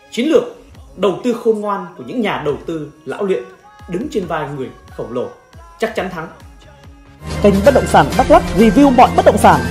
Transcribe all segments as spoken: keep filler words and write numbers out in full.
chiến lược đầu tư khôn ngoan của những nhà đầu tư lão luyện đứng trên vai người khổng lồ chắc chắn thắng. Kênh Bất Động Sản Đắk Lắk review mọi bất động sản.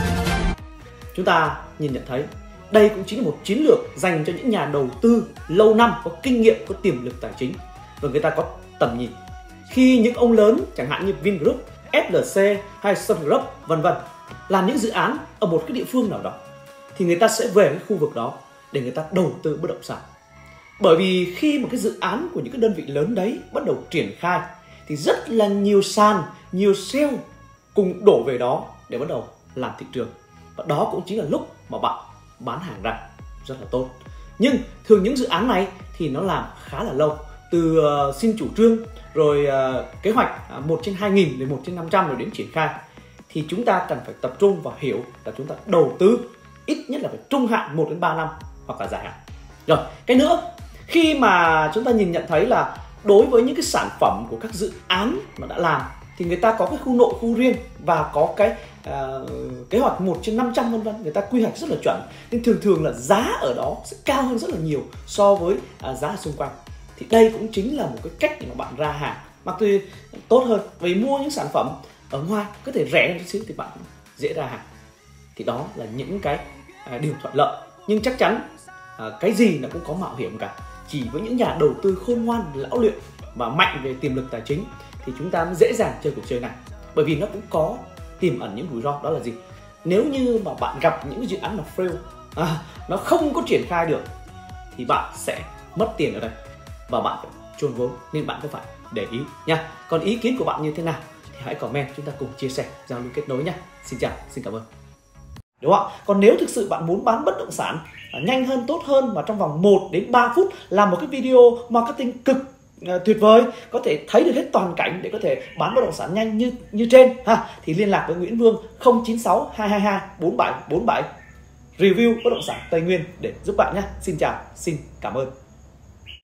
Chúng ta nhìn nhận thấy đây cũng chính là một chiến lược dành cho những nhà đầu tư lâu năm, có kinh nghiệm, có tiềm lực tài chính và người ta có tầm nhìn. Khi những ông lớn chẳng hạn như Vingroup, ép lờ xê hay Sun Group vân vân làm những dự án ở một cái địa phương nào đó thì người ta sẽ về cái khu vực đó để người ta đầu tư bất động sản. Bởi vì khi một cái dự án của những cái đơn vị lớn đấy bắt đầu triển khai thì rất là nhiều sàn, nhiều sale cùng đổ về đó để bắt đầu làm thị trường. Và đó cũng chính là lúc mà bạn bán hàng ra rất là tốt. Nhưng thường những dự án này thì nó làm khá là lâu. Từ uh, xin chủ trương, rồi uh, kế hoạch uh, một trên hai nghìn đến một trên năm trăm rồi đến triển khai. Thì chúng ta cần phải tập trung và hiểu là chúng ta đầu tư ít nhất là phải trung hạn một đến ba năm hoặc là dài hạn. Rồi, cái nữa, khi mà chúng ta nhìn nhận thấy là đối với những cái sản phẩm của các dự án mà đã làm thì người ta có cái khu nội khu riêng và có cái uh, kế hoạch một trên năm trăm vân vân, người ta quy hoạch rất là chuẩn, nhưng thường thường là giá ở đó sẽ cao hơn rất là nhiều so với uh, giá ở xung quanh. Thì đây cũng chính là một cái cách để mà bạn ra hàng mặc dù tốt hơn, vì mua những sản phẩm ở ngoài có thể rẻ hơn chút xíu thì bạn dễ ra hàng. Thì đó là những cái uh, điều thuận lợi, nhưng chắc chắn uh, cái gì nó cũng có mạo hiểm cả. Chỉ với những nhà đầu tư khôn ngoan, lão luyện và mạnh về tiềm lực tài chính thì chúng ta mới dễ dàng chơi cuộc chơi này. Bởi vì nó cũng có tiềm ẩn những rủi ro. Đó là gì? Nếu như mà bạn gặp những dự án mà fail, à, nó không có triển khai được thì bạn sẽ mất tiền ở đây và bạn phải chôn vốn, nên bạn cũng phải để ý nha. Còn ý kiến của bạn như thế nào thì hãy comment, chúng ta cùng chia sẻ, giao lưu kết nối nha. Xin chào, xin cảm ơn. Đúng không ạ? Còn nếu thực sự bạn muốn bán bất động sản nhanh hơn, tốt hơn và trong vòng một đến ba phút làm một cái video marketing cực uh, tuyệt vời, có thể thấy được hết toàn cảnh để có thể bán bất động sản nhanh như như trên ha, thì liên lạc với Nguyễn Vương không chín sáu hai hai hai bốn bảy bốn bảy review bất động sản Tây Nguyên để giúp bạn nhé. Xin chào, xin cảm ơn.